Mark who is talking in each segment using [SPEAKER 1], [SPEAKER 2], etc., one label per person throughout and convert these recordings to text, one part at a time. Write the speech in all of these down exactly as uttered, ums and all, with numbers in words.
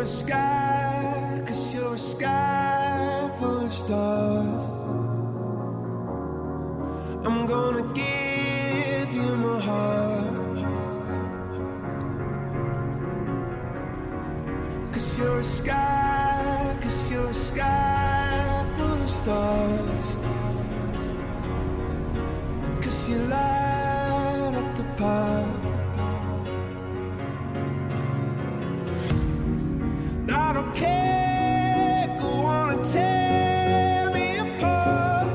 [SPEAKER 1] a sky, 'cause you're a sky full of stars. I'm gonna give you my heart, 'cause you're a sky, 'cause you're a sky full of stars. 'Cause you light up the path. I don't care, go on and tear me apart.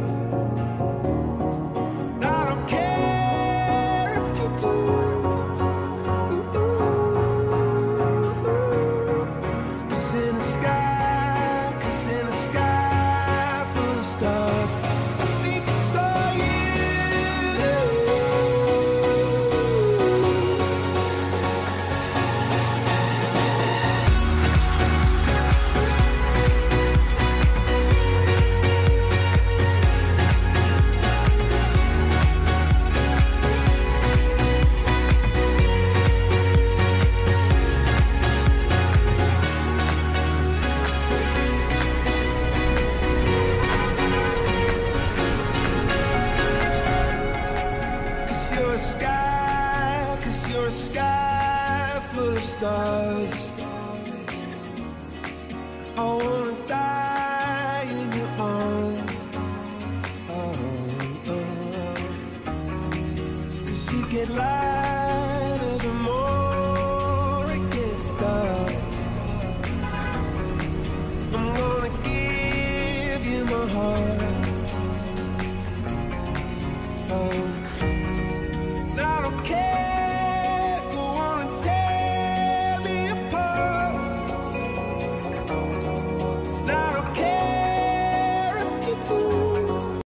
[SPEAKER 1] I don't care if you do. Cause in the sky, cause in the sky full of stars, I think I saw you. You're a sky, 'cause you're a sky full of stars. I wanna die in your arms. Oh, oh. 'Cause you get lighter the more it gets dark. I'm gonna give you my heart. Oh.